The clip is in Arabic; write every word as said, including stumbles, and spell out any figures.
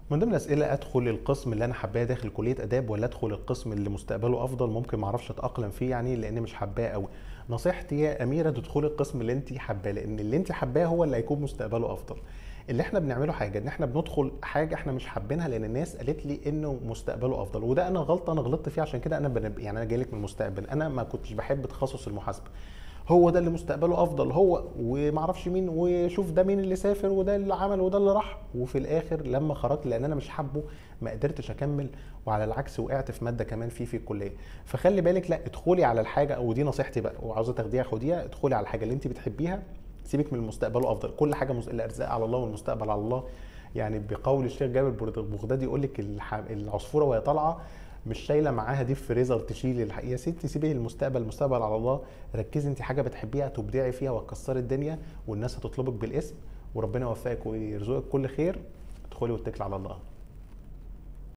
من ضمن الاسئله، ادخل القسم اللي انا حباه داخل كليه اداب ولا ادخل القسم اللي مستقبله افضل ممكن ما اعرفش اتاقلم فيه يعني لان مش حباه قوي. نصيحتي يا اميره تدخلي القسم اللي انت حباه، لان اللي انت حباه هو اللي هيكون مستقبله افضل. اللي احنا بنعمله حاجه ان احنا بندخل حاجه احنا مش حابينها لان الناس قالت لي انه مستقبله افضل، وده انا غلطه انا غلطت فيه. عشان كده انا بنب... يعني انا جاي لك من المستقبل، انا ما كنتش بحب تخصص المحاسبه، هو ده اللي مستقبله افضل هو ومعرفش مين، وشوف ده مين اللي سافر وده اللي عمل وده اللي راح، وفي الاخر لما خرجت لان انا مش حابه ما قدرتش اكمل، وعلى العكس وقعت في ماده كمان في في الكليه. فخلي بالك، لا ادخلي على الحاجه، ودي نصيحتي بقى وعاوزه تاخديها خديها، ادخلي على الحاجه اللي انت بتحبيها، سيبك من المستقبل افضل. كل حاجه مز... الارزاق على الله والمستقبل على الله. يعني بقول الشيخ جابر البغدادي يقول لك الح... العصفوره وهي طالعه مش شايله معاها دي فريزر تشيل الح... يا ستي سيبي المستقبل، المستقبل على الله. ركزي انت حاجه بتحبيها تبدعي فيها وتكسري الدنيا، والناس هتطلبك بالاسم، وربنا يوفقك ويرزقك كل خير. ادخلي واتكلي على الله.